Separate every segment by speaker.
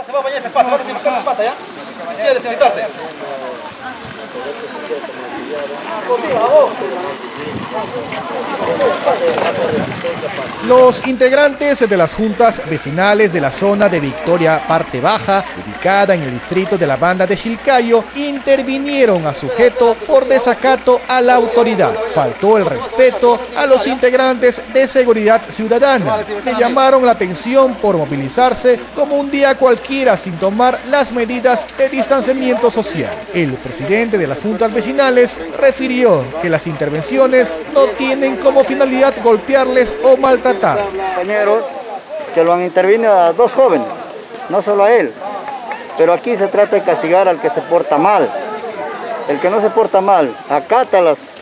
Speaker 1: Ya se va a bañar ese pato, va a desinfectar la pata, ¿ya? Quiere desinfectarse.
Speaker 2: Los integrantes de las juntas vecinales de la zona de Victoria Parte Baja, ubicada en el distrito de la Banda de Chilcayo, intervinieron a sujeto por desacato a la autoridad. Faltó el respeto a los integrantes de Seguridad Ciudadana. Le llamaron la atención por movilizarse como un día cualquiera sin tomar las medidas de distanciamiento social. El presidente de las juntas vecinales refirió que las intervenciones no tienen como finalidad golpearles o maltratarles.
Speaker 3: Compañeros que lo han intervenido a dos jóvenes, no solo a él, pero aquí se trata de castigar al que se porta mal. El que no se porta mal, acata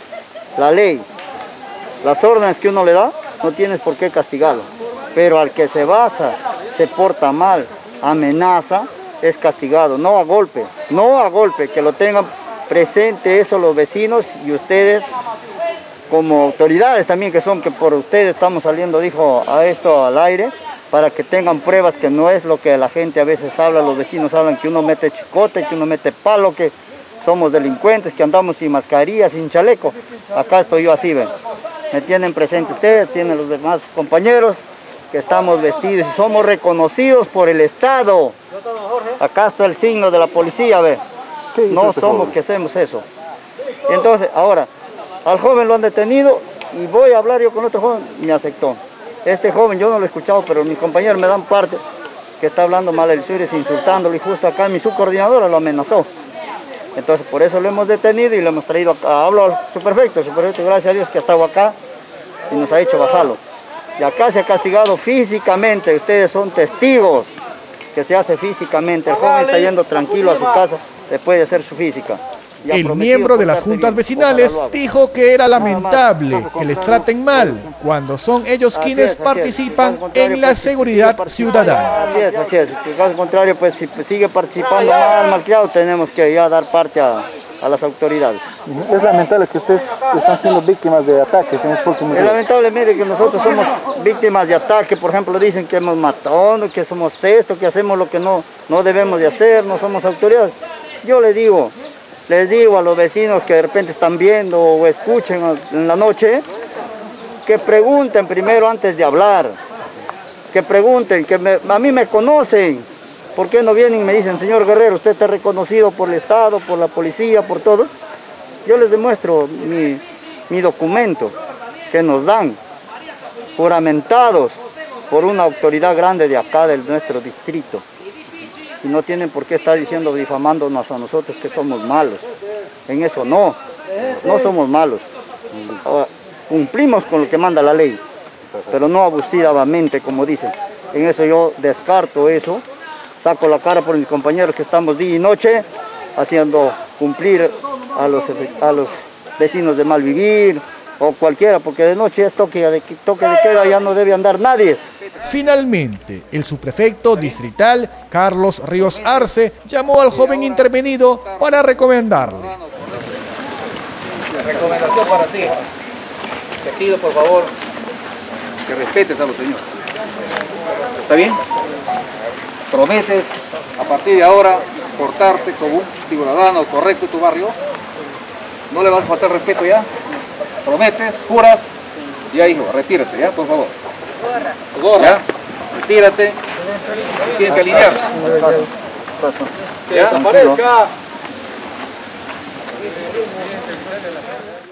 Speaker 3: la ley, las órdenes que uno le da, no tienes por qué castigarlo. Pero al que se basa, se porta mal, amenaza, es castigado, no a golpe, que lo tengan presente eso los vecinos y ustedes como autoridades también, que por ustedes estamos saliendo, dijo, a esto al aire, para que tengan pruebas que no es lo que la gente a veces habla, los vecinos hablan que uno mete chicote, que uno mete palo, que somos delincuentes, que andamos sin mascarilla, sin chaleco. Acá estoy yo así, ven. Me tienen presente ustedes, tienen los demás compañeros, que estamos vestidos y somos reconocidos por el Estado. Acá está el signo de la policía, ve. No somos que hacemos eso. Entonces, ahora, al joven lo han detenido y voy a hablar yo con otro joven y me aceptó. Este joven yo no lo he escuchado, pero mis compañeros me dan parte que está hablando mal el Sures, insultándolo, y justo acá mi subcoordinadora lo amenazó. Entonces por eso lo hemos detenido y lo hemos traído acá. Hablo al superprefecto, gracias a Dios que ha estado acá y nos ha hecho bajarlo. Y acá se ha castigado físicamente, ustedes son testigos que se hace físicamente. El joven está yendo tranquilo a su casa después de hacer su física.
Speaker 2: El miembro de las juntas vecinales dijo que era lamentable que les traten mal cuando son ellos quienes participan en la seguridad ciudadana.
Speaker 3: Así es. En caso contrario, pues si sigue participando malcriado, tenemos que ya dar parte a las autoridades.
Speaker 4: Es lamentable que ustedes están siendo víctimas de ataques en los últimos días.
Speaker 3: Es lamentable que nosotros somos víctimas de ataque. Por ejemplo, dicen que hemos matado, que somos esto, que hacemos lo que no debemos de hacer, no somos autoridades. Yo les digo a los vecinos que de repente están viendo o escuchen en la noche, que pregunten primero antes de hablar, que pregunten, a mí me conocen, ¿por qué no vienen y me dicen, señor Guerrero, usted está reconocido por el Estado, por la policía, por todos? Yo les demuestro mi documento que nos dan, juramentados por una autoridad grande de acá, de nuestro distrito. Y no tienen por qué estar diciendo, difamándonos a nosotros que somos malos. En eso no somos malos. Ahora, cumplimos con lo que manda la ley, pero no abusivamente, como dicen. En eso yo descarto eso, saco la cara por mis compañeros que estamos día y noche haciendo cumplir a los vecinos de mal vivir, o cualquiera, porque de noche es toque de queda, ya no debe andar nadie.
Speaker 2: Finalmente, el subprefecto distrital, Carlos Ríos Arce, llamó al joven intervenido para recomendarle.
Speaker 1: Recomendación para ti. Te pido, por favor, que respetes a los señores. ¿Está bien? Prometes, a partir de ahora, portarte como un ciudadano correcto en tu barrio. No le vas a faltar respeto ya. Prometes, juras, ya hijo, retírate, ya, por favor. Gorra. Ya, retírate, tienes que alinear. Que desaparezca.